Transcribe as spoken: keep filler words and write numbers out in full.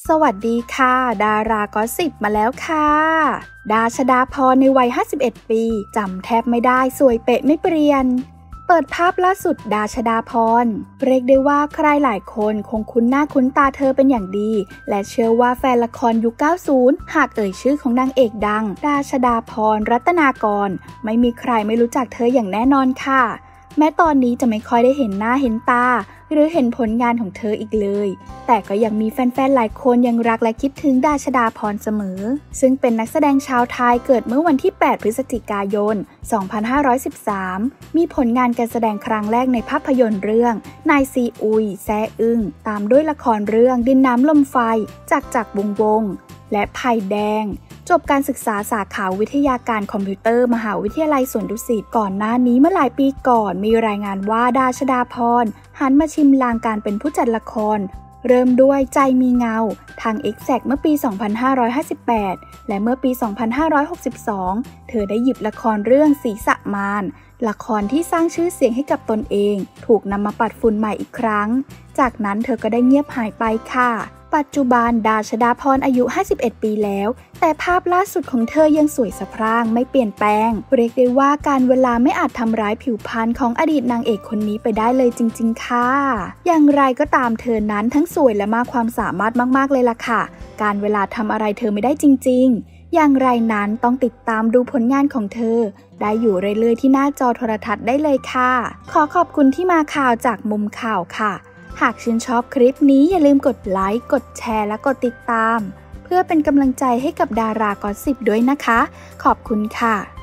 สวัสดีค่ะดารากอสซิปมาแล้วค่ะดาชฎาภรณ์ในวัยห้าสิบเอ็ดปีจำแทบไม่ได้สวยเป๊ะไม่เปลี่ยนเปิดภาพล่าสุดดาชฎาภรณ์เรียกได้ว่าใครหลายคนคงคุ้นหน้าคุ้นตาเธอเป็นอย่างดีและเชื่อว่าแฟนละครยุค เก้าสิบ หากเอ่ยชื่อของนางเอกดังดาชฎาภรณ์รัตนากรไม่มีใครไม่รู้จักเธออย่างแน่นอนค่ะแม้ตอนนี้จะไม่ค่อยได้เห็นหน้าเห็นตาหรือเห็นผลงานของเธออีกเลยแต่ก็ยังมีแฟนๆหลายคนยังรักและคิดถึงดาชฎาภรณ์เสมอซึ่งเป็นนักแสดงชาวไทยเกิดเมื่อวันที่แปดพฤศจิกายนสองพันห้าร้อยสิบสามมีผลงานการแสดงครั้งแรกในภาพยนตร์เรื่องนายซีอุยแซ่อึ้งตามด้วยละครเรื่องดินน้ำลมไฟจากจักรวงศ์วงศ์และไผ่แดงจบการศึกษาสาขาวิทยาการคอมพิวเตอร์มหาวิทยาลัยสวนดุสิตก่อนหน้านี้เมื่อหลายปีก่อนมีรายงานว่าดาชฎาภรณ์หันมาชิมลางการเป็นผู้จัดละครเริ่มด้วยใจมีเงาทาง เอ็กแซค เมื่อปี สองพันห้าร้อยห้าสิบแปด และเมื่อปี สองพันห้าร้อยหกสิบสอง เธอได้หยิบละครเรื่องศรีสะมารละครที่สร้างชื่อเสียงให้กับตนเองถูกนำมาปัดฝุ่นใหม่อีกครั้งจากนั้นเธอก็ได้เงียบหายไปค่ะปัจจุบันดาชฎาภรณ์อายุห้าสิบเอ็ดปีแล้วแต่ภาพล่าสุดของเธอยังสวยสะพรั่งไม่เปลี่ยนแปลงเรียกได้ว่าการเวลาไม่อาจทำร้ายผิวพรรณของอดีตนางเอกคนนี้ไปได้เลยจริงๆค่ะอย่างไรก็ตามเธอนั้นทั้งสวยและมากความสามารถมากๆเลยล่ะค่ะการเวลาทำอะไรเธอไม่ได้จริงๆอย่างไรนั้นต้องติดตามดูผลงานของเธอได้อยู่เรื่อยๆที่หน้าจอโทรทัศน์ได้เลยค่ะขอขอบคุณที่มาข่าวจากมุมข่าวค่ะหากชื่นชอบคลิปนี้อย่าลืมกดไลค์กดแชร์และกดติดตามเพื่อเป็นกำลังใจให้กับดารากอสซิปด้วยนะคะขอบคุณค่ะ